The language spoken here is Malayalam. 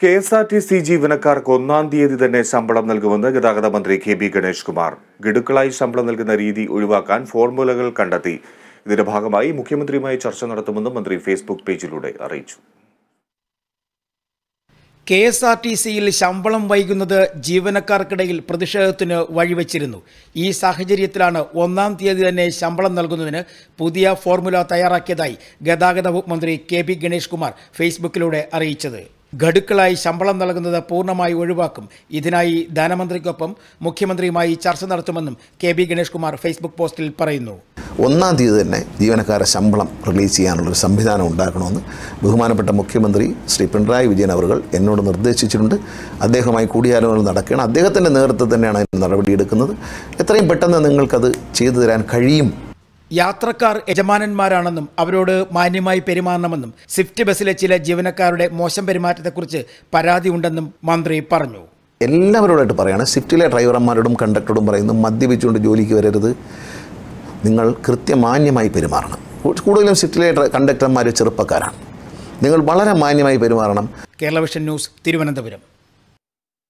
കെഎസ്ആർടിസി ജീവനക്കാർക്ക് 1-ാം തീയതി തന്നെ ശമ്പളം നൽകുമെന്ന് ഗതാഗത മന്ത്രി കെ.ബി. ഗണേഷ് കുമാർ. ഗഡുക്കളായി ശമ്പളം നൽകുന്ന രീതി ഒഴിവാക്കാൻ ഫോർമുലകൾ കണ്ടെത്തി. ഇതിന്റെ ഭാഗമായി മുഖ്യമന്ത്രിയുമായി ചർച്ച നടത്തുമെന്നും മന്ത്രി ഫേസ്ബുക്ക് പേജിലൂടെ അറിയിച്ചു. കെഎസ്ആർടിസിയിൽ ശമ്പളം വൈകുന്നത് ജീവനക്കാർക്കിടയിൽ പ്രതിഷേധത്തിന് വഴിവെച്ചിരുന്നു. ഈ സാഹചര്യത്തിലാണ് 1-ാം തീയതി തന്നെ ശമ്പളം നൽകുന്നതിന് പുതിയ ഫോർമുല തയ്യാറാക്കിയതായി ഗതാഗത വകുപ്പ് മന്ത്രി കെ.ബി. ഗണേഷ് കുമാർ ഫേസ്ബുക്കിലൂടെ അറിയിച്ചത്. ഗഡുക്കളായി ശമ്പളം നൽകുന്നത് പൂർണ്ണമായി ഒഴിവാക്കും. ഇതിനായി ധനമന്ത്രിക്കൊപ്പം മുഖ്യമന്ത്രിയുമായി ചർച്ച നടത്തുമെന്നും കെ.ബി. ഗണേഷ് കുമാർ ഫേസ്ബുക്ക് പോസ്റ്റിൽ പറയുന്നു. 1-ാം തീയതി തന്നെ ജീവനക്കാരുടെ ശമ്പളം റിലീസ് ചെയ്യാനുള്ളൊരു സംവിധാനം ഉണ്ടാക്കണമെന്ന് ബഹുമാനപ്പെട്ട മുഖ്യമന്ത്രി ശ്രീ പിണറായി വിജയൻ അവർ എന്നോട് നിർദ്ദേശിച്ചിട്ടുണ്ട്. അദ്ദേഹവുമായി കൂടിയാലോചന നടക്കുകയാണ്. അദ്ദേഹത്തിൻ്റെ നേതൃത്വത്തിൽ തന്നെയാണ് അതിന് നടപടിയെടുക്കുന്നത്. എത്രയും പെട്ടെന്ന് നിങ്ങൾക്കത് ചെയ്തു തരാൻ കഴിയും. യാത്രക്കാർ യജമാനന്മാരാണെന്നും അവരോട് മാന്യമായി പെരുമാറണമെന്നും സ്വിഫ്റ്റ് ബസ്സിലെ ചില ജീവനക്കാരുടെ മോശം പെരുമാറ്റത്തെക്കുറിച്ച് പരാതി ഉണ്ടെന്നും മന്ത്രി പറഞ്ഞു. എല്ലാവരോടായിട്ട് പറയുകയാണ്, സ്വിഫ്റ്റിലെ ഡ്രൈവർമാരോടും കണ്ടക്ടറോടും പറയുന്നു, മദ്യപിച്ചുകൊണ്ട് ജോലിക്ക് വരരുത്, നിങ്ങൾ കൃത്യമാന്യമായി പെരുമാറണം. കൂടുതലും സ്വിഫ്റ്റിലെ കണ്ടക്ടർമാർ ചെറുപ്പക്കാരാണ്. നിങ്ങൾ വളരെ മാന്യമായി പെരുമാറണം. Kerala vision news, Thiruvananthapuram.